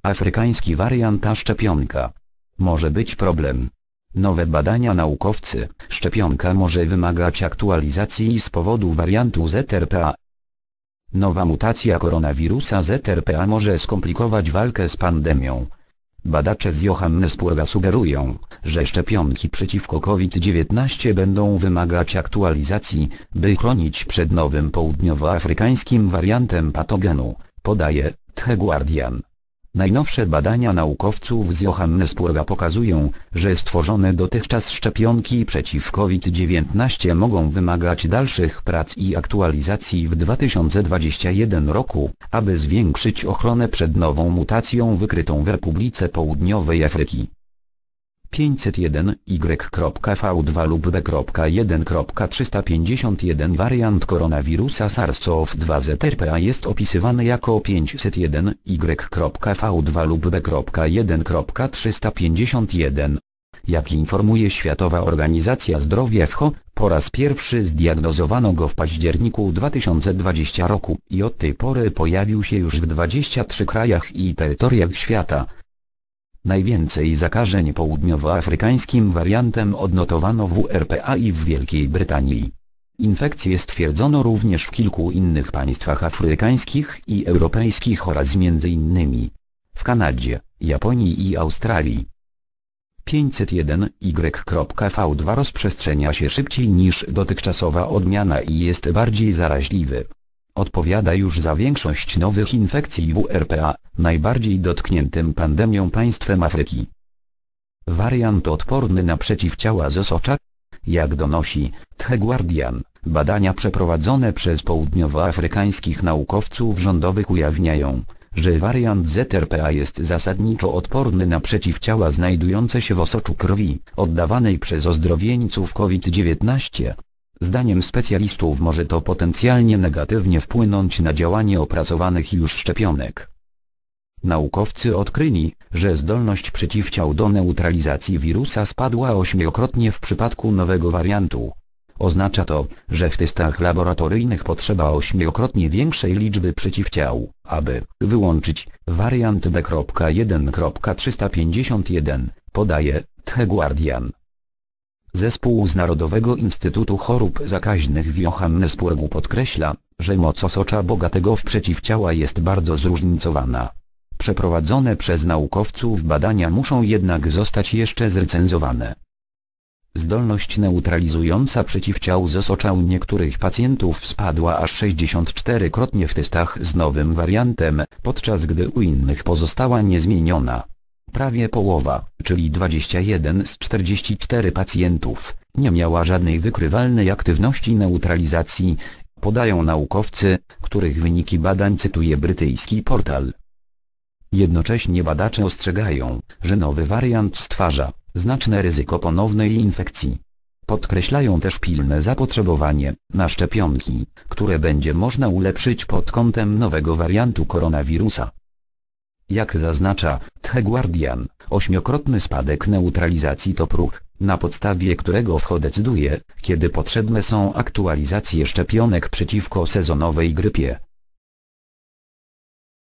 Afrykański wariant a szczepionka. Może być problem. Nowe badania naukowcy, szczepionka może wymagać aktualizacji z powodu wariantu ZRPA. Nowa mutacja koronawirusa ZRPA może skomplikować walkę z pandemią. Badacze z Johannesburga sugerują, że szczepionki przeciwko COVID-19 będą wymagać aktualizacji, by chronić przed nowym południowoafrykańskim wariantem patogenu, podaje The Guardian. Najnowsze badania naukowców z Johannesburga pokazują, że stworzone dotychczas szczepionki przeciw COVID-19 mogą wymagać dalszych prac i aktualizacji w 2021 roku, aby zwiększyć ochronę przed nową mutacją wykrytą w Republice Południowej Afryki. 501Y.V2 lub B.1.351 wariant koronawirusa SARS-CoV-2 ZRPA jest opisywany jako 501Y.V2 lub B.1.351. Jak informuje Światowa Organizacja Zdrowia WHO, po raz pierwszy zdiagnozowano go w październiku 2020 roku i od tej pory pojawił się już w 23 krajach i terytoriach świata. Najwięcej zakażeń południowoafrykańskim wariantem odnotowano w RPA i w Wielkiej Brytanii. Infekcje stwierdzono również w kilku innych państwach afrykańskich i europejskich oraz m.in. w Kanadzie, Japonii i Australii. 501Y.V2 rozprzestrzenia się szybciej niż dotychczasowa odmiana i jest bardziej zaraźliwy. Odpowiada już za większość nowych infekcji w RPA, najbardziej dotkniętym pandemią państwem Afryki. Wariant odporny na przeciwciała z osocza? Jak donosi The Guardian, badania przeprowadzone przez południowoafrykańskich naukowców rządowych ujawniają, że wariant ZRPA jest zasadniczo odporny na przeciwciała znajdujące się w osoczu krwi, oddawanej przez ozdrowieńców COVID-19. Zdaniem specjalistów może to potencjalnie negatywnie wpłynąć na działanie opracowanych już szczepionek. Naukowcy odkryli, że zdolność przeciwciał do neutralizacji wirusa spadła 8-krotnie w przypadku nowego wariantu. Oznacza to, że w testach laboratoryjnych potrzeba 8-krotnie większej liczby przeciwciał, aby wyłączyć wariant B.1.351, podaje The Guardian. Zespół z Narodowego Instytutu Chorób Zakaźnych w Johannesburgu podkreśla, że moc osocza bogatego w przeciwciała jest bardzo zróżnicowana. Przeprowadzone przez naukowców badania muszą jednak zostać jeszcze zrecenzowane. Zdolność neutralizująca przeciwciał z osocza u niektórych pacjentów spadła aż 64-krotnie w testach z nowym wariantem, podczas gdy u innych pozostała niezmieniona. Prawie połowa, czyli 21 z 44 pacjentów, nie miała żadnej wykrywalnej aktywności neutralizacji, podają naukowcy, których wyniki badań cytuje brytyjski portal. Jednocześnie badacze ostrzegają, że nowy wariant stwarza znaczne ryzyko ponownej infekcji. Podkreślają też pilne zapotrzebowanie na szczepionki, które będzie można ulepszyć pod kątem nowego wariantu koronawirusa. Jak zaznacza The Guardian, 8-krotny spadek neutralizacji to próg, na podstawie którego WHO decyduje, kiedy potrzebne są aktualizacje szczepionek przeciwko sezonowej grypie.